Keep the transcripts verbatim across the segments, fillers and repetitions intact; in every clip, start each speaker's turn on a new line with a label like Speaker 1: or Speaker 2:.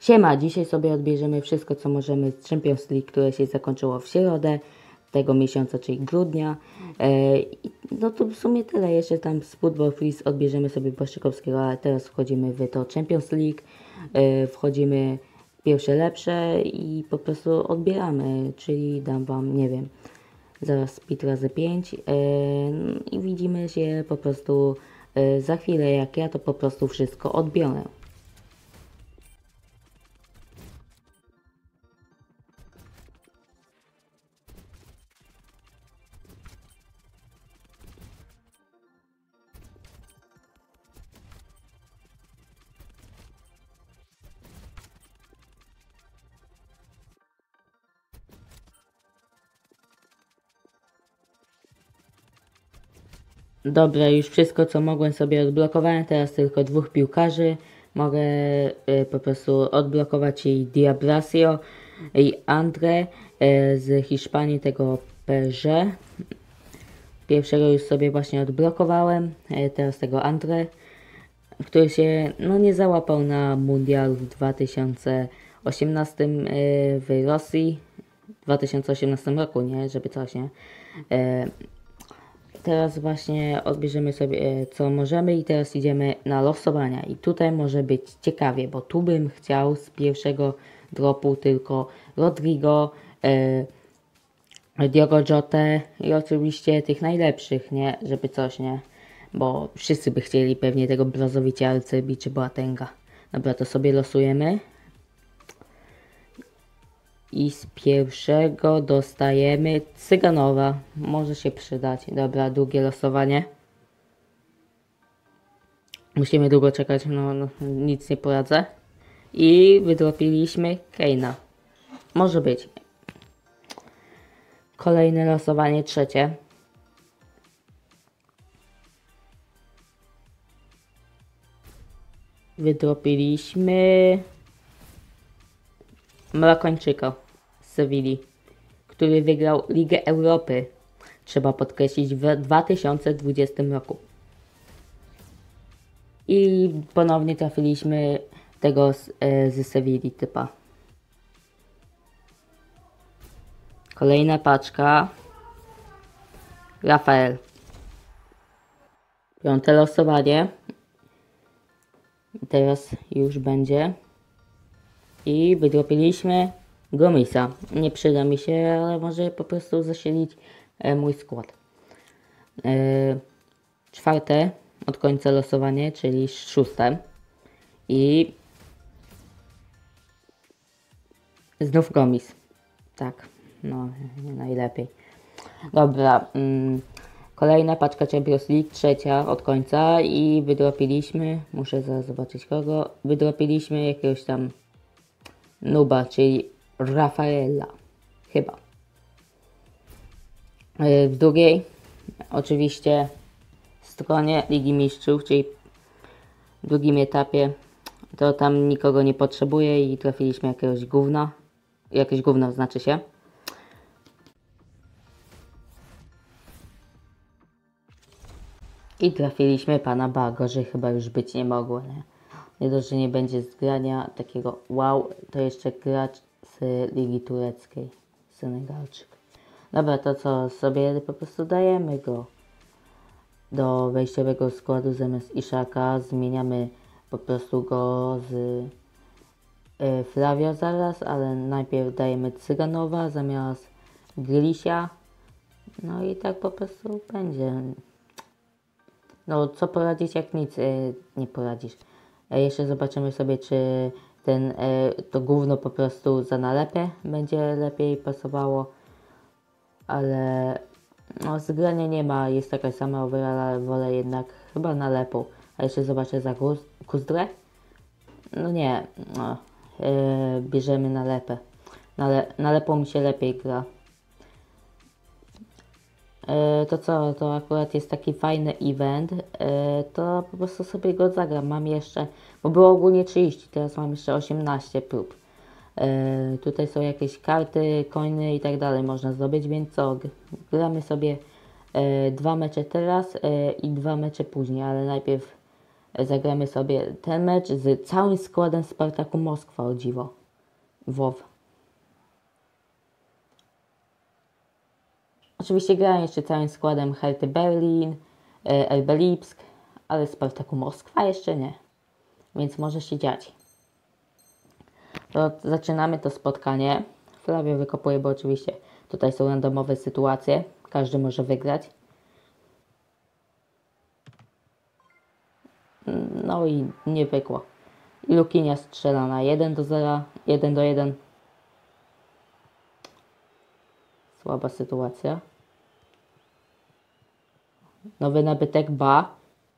Speaker 1: Siema, dzisiaj sobie odbierzemy wszystko, co możemy z Champions League, które się zakończyło w środę tego miesiąca, czyli grudnia. E, no to w sumie tyle, jeszcze tam z Football Freeze odbierzemy sobie Błaszczykowskiego, ale teraz wchodzimy w to Champions League, e, wchodzimy pierwsze lepsze i po prostu odbieramy, czyli dam wam, nie wiem, zaraz speed razy pięć e, i widzimy się po prostu e, za chwilę, jak ja to po prostu wszystko odbiorę. Dobra, już wszystko co mogłem sobie odblokowałem, teraz tylko dwóch piłkarzy. Mogę y, po prostu odblokować i Diabrasio i Andre y, z Hiszpanii, tego P S G. Pierwszego już sobie właśnie odblokowałem, y, teraz tego Andre, który się no nie załapał na mundial w dwa tysiące osiemnastym y, w Rosji. W dwa tysiące osiemnastym roku, nie? Żeby coś, nie? Y, Teraz właśnie odbierzemy sobie co możemy i teraz idziemy na losowania i tutaj może być ciekawie, bo tu bym chciał z pierwszego dropu tylko Rodrigo, e, Diogo Jotę i oczywiście tych najlepszych, nie, żeby coś, nie, bo wszyscy by chcieli pewnie tego Brozowicia, Alcerbi czy Boatenga. Dobra, to sobie losujemy. I z pierwszego dostajemy Cyganowa. Może się przydać. Dobra, długie losowanie. Musimy długo czekać, no, no nic nie poradzę. I wydropiliśmy Keina. Może być. Kolejne losowanie, trzecie. Wydropiliśmy Marakończyka z Sewilli, który wygrał Ligę Europy, trzeba podkreślić, w dwa tysiące dwudziestym roku. I ponownie trafiliśmy tego z, e, z Sewilli typa. Kolejna paczka. Rafael. Piąte losowanie. Teraz już będzie. I wydropiliśmy Gomisa. Nie przyda mi się, ale może po prostu zasilić e, mój skład. E, czwarte od końca losowanie, czyli szóste. I znów Gomis. Tak, no nie najlepiej. Dobra, mm, kolejna paczka Champions League, trzecia od końca i wydropiliśmy, muszę zaraz zobaczyć kogo, wydropiliśmy jakiegoś tam Nuba, czyli Rafaela. Chyba. W drugiej oczywiście stronie Ligi Mistrzów, czyli w drugim etapie, to tam nikogo nie potrzebuje i trafiliśmy jakiegoś gówna. Jakieś gówno znaczy się. I trafiliśmy pana Ba, gorzej chyba już być nie mogło, nie? Nie dość, że nie będzie zgrania takiego wow, to jeszcze gracz z Ligi Tureckiej, Senegalczyk. Dobra, to co, sobie po prostu dajemy go do wejściowego składu zamiast Iszaka, zmieniamy po prostu go z y, Flavio zaraz, ale najpierw dajemy Cyganowa zamiast Grisia, no i tak po prostu będzie. No co poradzić, jak nic y, nie poradzisz. Jeszcze zobaczymy sobie, czy ten, to gówno po prostu za nalepę będzie lepiej pasowało, ale no zgrania nie ma, jest taka sama overall, ale wolę jednak chyba nalepą. A jeszcze zobaczę za Kuzdrę. No nie, no, yy, bierzemy nalepę. Nale, nalepą mi się lepiej gra. Yy, to co, to akurat jest taki fajny event, yy, to po prostu sobie go zagram. Mam jeszcze, bo było ogólnie trzydzieści, teraz mam jeszcze osiemnaście prób. Yy, tutaj są jakieś karty, coiny i tak dalej można zdobyć, więc co, gramy sobie yy, dwa mecze teraz yy, i dwa mecze później, ale najpierw zagramy sobie ten mecz z całym składem Spartaku Moskwa, o dziwo. WoW. Oczywiście grałem jeszcze całym składem Herty Berlin, R B Lipsk, ale Spartaku Moskwa jeszcze nie. Więc może się dziać. To zaczynamy to spotkanie. Flavio wykopuje, bo oczywiście tutaj są randomowe sytuacje. Każdy może wygrać. No i nie pykło. I Lukinia strzela na jeden do zera, jeden do jeden. Słaba sytuacja. Nowy nabytek Ba.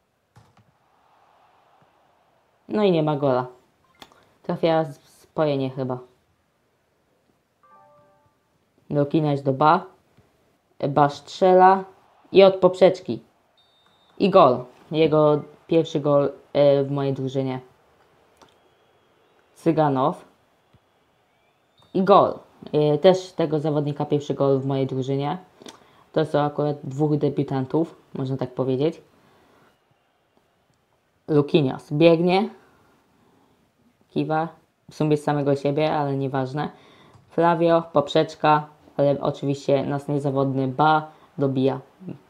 Speaker 1: No i nie ma gola. Trafia spojenie chyba. Lukina jest do Ba. Ba strzela. I od poprzeczki. I gol. Jego pierwszy gol e, w mojej drużynie. Cyganow. I gol. E, też tego zawodnika pierwszy gol w mojej drużynie. To są akurat dwóch debiutantów, można tak powiedzieć. Lukinias biegnie. Kiwa. W sumie z samego siebie, ale nieważne. Flavio, poprzeczka, ale oczywiście nas niezawodny Ba dobija.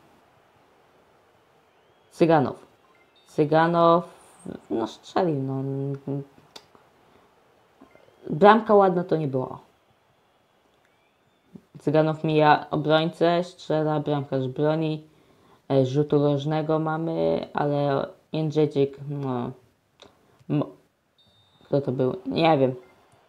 Speaker 1: Cyganow. Cyganow, no strzelił, no. Bramka ładna to nie było. Cyganow mija obrońcę, strzela, bramkarz broni. Rzutu rożnego mamy, ale Jędrzejczyk, no. Kto to był? Nie wiem.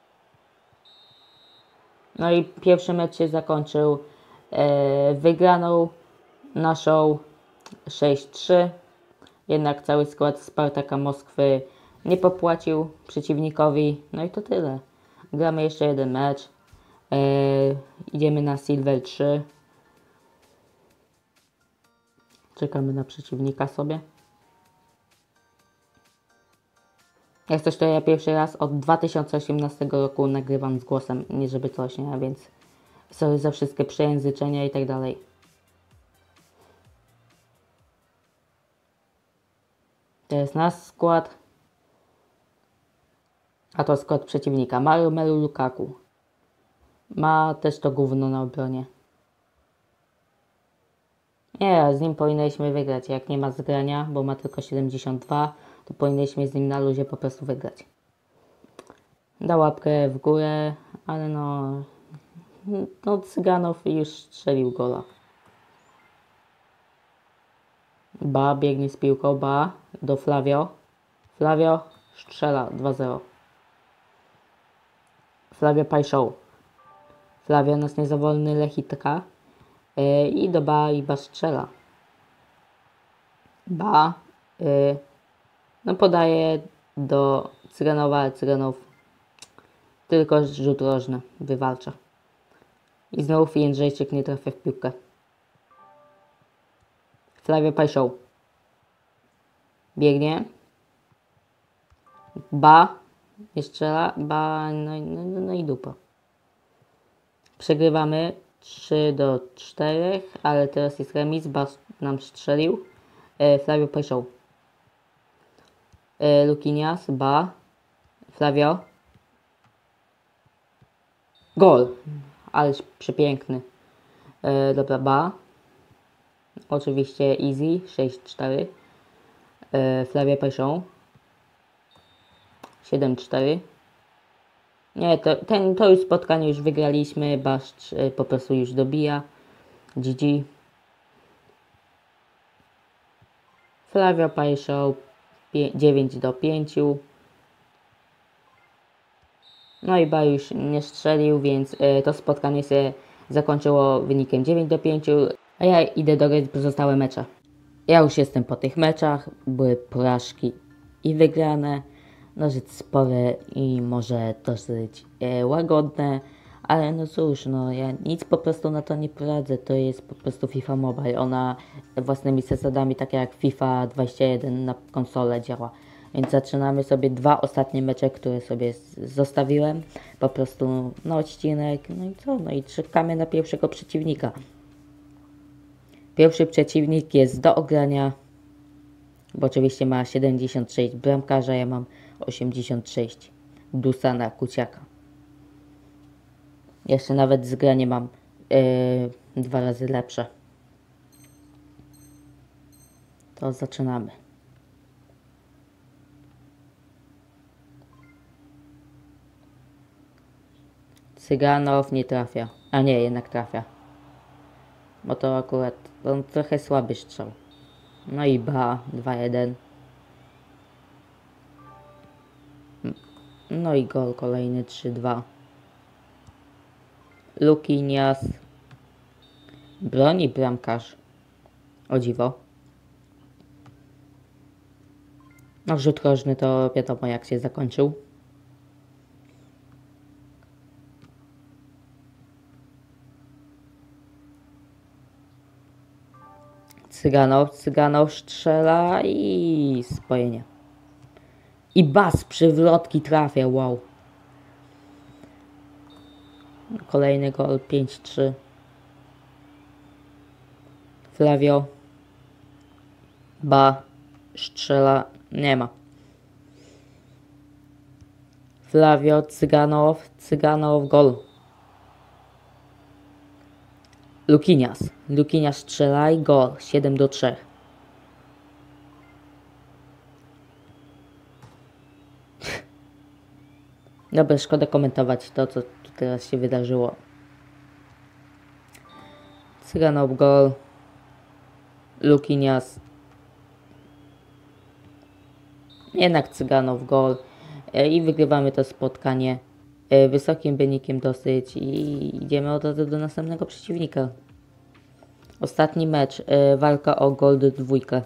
Speaker 1: No i pierwszy mecz się zakończył e, wygraną naszą sześć trzy. Jednak cały skład Spartaka Moskwy nie popłacił przeciwnikowi. No i to tyle. Gramy jeszcze jeden mecz. E, idziemy na Silver trzy. Czekamy na przeciwnika sobie. Jak coś, to ja pierwszy raz od dwa tysiące osiemnastego roku nagrywam z głosem, nie żeby coś, nie? Więc sorry za wszystkie przejęzyczenia i tak dalej. To jest nasz skład. A to skład przeciwnika. Mario Melu Lukaku. Ma też to gówno na obronie. Nie, z nim powinniśmy wygrać. Jak nie ma zgrania, bo ma tylko siedemdziesiąt dwa, to powinniśmy z nim na luzie po prostu wygrać. Da łapkę w górę, ale no... No Cyganow już strzelił gola. Ba biegnie z piłką, Ba do Flavio. Flavio strzela dwa zero. Flavio Pajszoł. Flavio nas niezawolny Lechitka. Yy, I do Ba i Ba strzela. Ba yy, no podaje do Cyganowa, ale Cyganow tylko rzut rożny wywalcza. I znów Jędrzejczyk nie trafia w piłkę. Flavio Pajszoł. Biegnie. Ba. Nie strzela. Ba. No, no, no, no i dupa. Przegrywamy trzy do czterech, ale teraz jest remis. Ba nam strzelił. E, Flavio Pajszoł. E, Lukinias. Ba. Flavio. Gol. Ależ przepiękny. E, dobra, Ba. Oczywiście easy. sześć cztery. E, Flavio Pajszoł. siedem cztery. Nie, to, ten, to już spotkanie już wygraliśmy. Baszcz e, po prostu już dobija. G G. Flavio Pajszoł dziewięć do pięciu. No i Ba już nie strzelił, więc y, to spotkanie się zakończyło wynikiem dziewięć do pięciu, a ja idę dograć pozostałe mecze. Ja już jestem po tych meczach, były porażki i wygrane, no rzecz spore i może dosyć y, łagodne, ale no cóż, no ja nic po prostu na to nie poradzę, to jest po prostu FIFA Mobile, ona własnymi zasadami, tak jak FIFA dwadzieścia jeden na konsolę działa. Więc zaczynamy sobie dwa ostatnie mecze, które sobie zostawiłem. Po prostu na odcinek. No i co? No i czekamy na pierwszego przeciwnika. Pierwszy przeciwnik jest do ogrania. Bo oczywiście ma siedemdziesiąt sześć bramkarza, ja mam osiemdziesiąt sześć Dusana Kuciaka. Jeszcze nawet zgranie mam yy, dwa razy lepsze. To zaczynamy. Cyganow nie trafia. A nie, jednak trafia. Bo to akurat on trochę słaby strzał. No i ba, dwa jeden. No i gol kolejny trzy dwa. Lukinias. Broni bramkarz. O dziwo. No rzut rożny to wiadomo jak się zakończył. Cyganow, Cyganow strzela i spojenie. I bas przywrotki trafia, wow. Kolejny gol, pięć trzy. Flavio. Ba. Strzela, nie ma. Flavio, Cyganow, Cyganow, gol. Lukinias. Lukinias strzela i gol. siedem do trzech. Dobra, szkoda komentować to, co tu teraz się wydarzyło. Cyganow, gol. Lukinias. Jednak Cyganow, gol. I wygrywamy to spotkanie wysokim wynikiem dosyć i idziemy od razu do następnego przeciwnika. Ostatni mecz, walka o Gold dwójkę.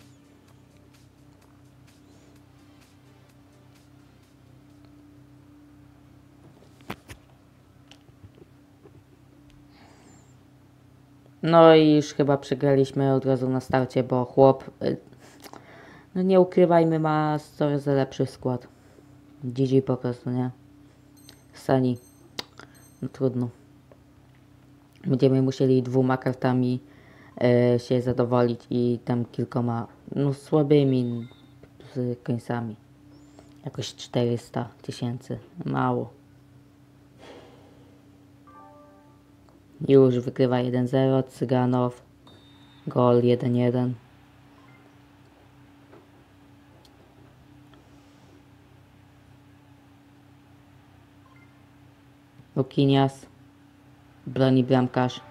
Speaker 1: No i już chyba przegraliśmy od razu na starcie, bo chłop, no nie ukrywajmy, ma coraz lepszy skład. G G po prostu, nie? Sani. No trudno. Będziemy musieli dwoma kartami e, się zadowolić i tam kilkoma, no słabymi z końcami. Jakoś czterysta tysięcy. Mało. Już wygrywa jeden zero. Cyganow. Gol jeden jeden. Lukinias. Broni bramkarz.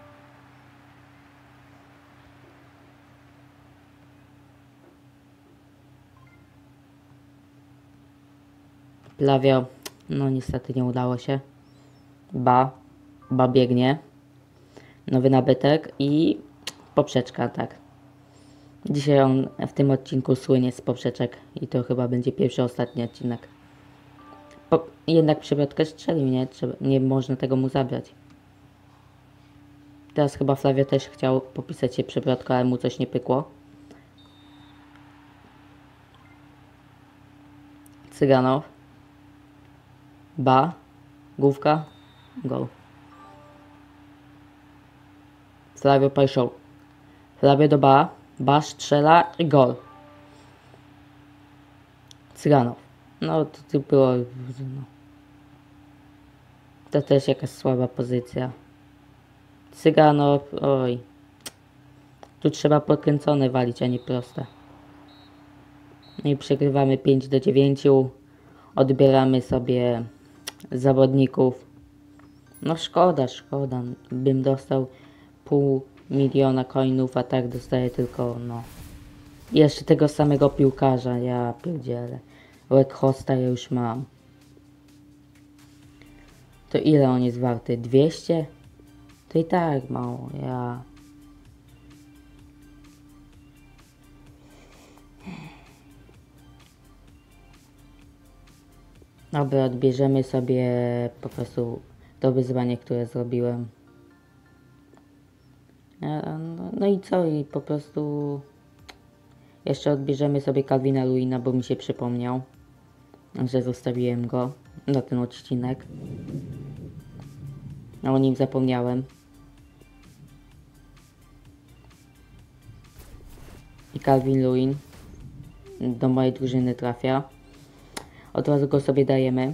Speaker 1: Flavio. No niestety nie udało się. Ba. Ba biegnie. Nowy nabytek i poprzeczka, tak. Dzisiaj on w tym odcinku słynie z poprzeczek i to chyba będzie pierwszy, ostatni odcinek. Po, jednak przewrotkę strzelił, nie? Trzeba, nie można tego mu zabrać. Teraz chyba Flavio też chciał popisać się przewrotkę, ale mu coś nie pykło. Cyganow. Ba. Główka. Gol. Flavio Pajszoł. Flavio do Ba. Ba strzela i gol. Cyganow. No to, to było... No. To też jakaś słaba pozycja. Cyganow. Oj. Tu trzeba podkręcone walić, a nie proste. No i przegrywamy pięć do dziewięciu. Odbieramy sobie zawodników. No szkoda, szkoda. Bym dostał pół miliona coinów, a tak dostaję tylko, no. Jeszcze tego samego piłkarza, ja pierdzielę. Weghorsta ja już mam. To ile on jest warty? dwieście? To i tak mało, ja... Dobra, odbierzemy sobie po prostu to wyzwanie, które zrobiłem. No, no i co? I po prostu jeszcze odbierzemy sobie Calvina Lewina, bo mi się przypomniał, że zostawiłem go na ten odcinek. A o nim zapomniałem. I Calvin Lewin. do mojej drużyny trafia. Od razu go sobie dajemy.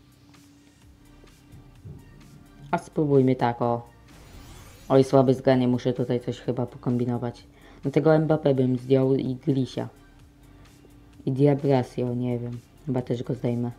Speaker 1: A spróbujmy tak, o. Oj, słabe zgranie, muszę tutaj coś chyba pokombinować. No tego Mbappé bym zdjął i Grisia. I Diabrasio, nie wiem. Chyba też go zdejmę.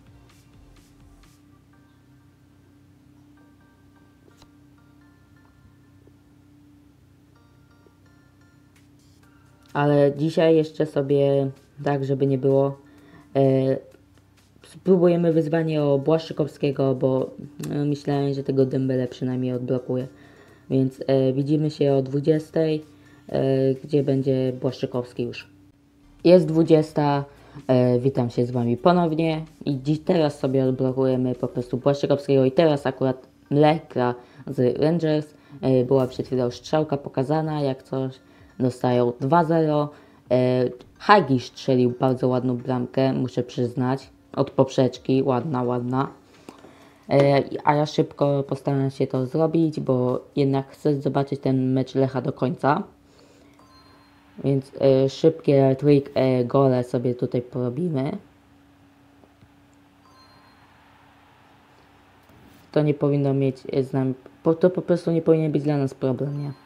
Speaker 1: Ale dzisiaj jeszcze sobie, tak żeby nie było, e, spróbujemy wyzwanie o Błaszczykowskiego, bo e, myślałem, że tego Dembele przynajmniej odblokuje. Więc e, widzimy się o dwudziestej, e, gdzie będzie Błaszczykowski już. Jest dwudziesta, e, witam się z Wami ponownie i dziś teraz sobie odblokujemy po prostu Błaszczykowskiego i teraz akurat Lech gra z Rangers. E, była przed chwilą strzałka pokazana, jak coś. Dostają dwa zero. E, Hagi strzelił bardzo ładną bramkę, muszę przyznać. Od poprzeczki, ładna, ładna. E, a ja szybko postaram się to zrobić, bo jednak chcę zobaczyć ten mecz Lecha do końca. Więc e, szybkie trik e, gole sobie tutaj porobimy. To nie powinno mieć e, z nami, po, to po prostu nie powinien być dla nas problem, nie?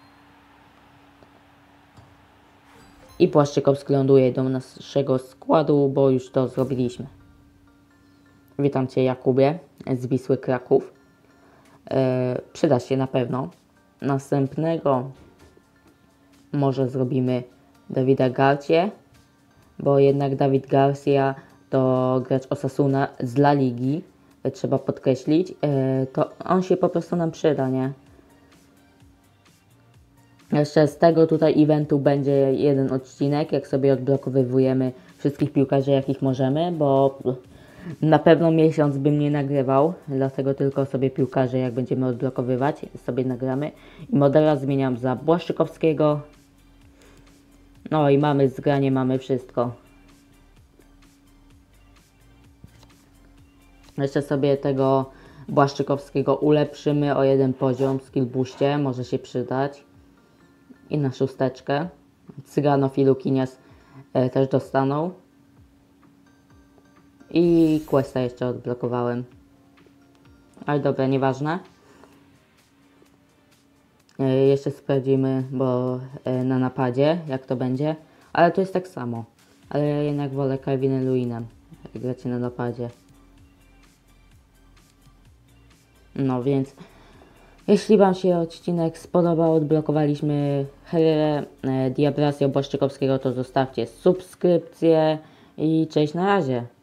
Speaker 1: I Błaszczykowski ląduje do naszego składu, bo już to zrobiliśmy. Witam Cię, Jakubie z Wisły Kraków. E, przyda się na pewno. Następnego może zrobimy Davida Garcie, bo jednak David Garcia to gracz Osasuna z La Ligi, e, trzeba podkreślić. E, to on się po prostu nam przyda, nie? Jeszcze z tego tutaj eventu będzie jeden odcinek, jak sobie odblokowywujemy wszystkich piłkarzy, jakich możemy, bo na pewno miesiąc bym nie nagrywał, dlatego tylko sobie piłkarzy, jak będziemy odblokowywać, sobie nagramy. I modela zmieniam za Błaszczykowskiego. No i mamy zgranie, mamy wszystko. Jeszcze sobie tego Błaszczykowskiego ulepszymy o jeden poziom w skill boostie, może się przydać. I na szósteczkę. Cyganow i Lukinias e, też dostaną. I Questa jeszcze odblokowałem. Ale dobra, nieważne. E, jeszcze sprawdzimy, bo e, na napadzie, jak to będzie. Ale to jest tak samo. Ale ja jednak wolę Calvinem Lewinem, jak gracie na napadzie. No więc, jeśli Wam się odcinek spodobał, odblokowaliśmy Herrera, e, Diabrasio, Błaszczykowskiego, to zostawcie subskrypcję i cześć na razie.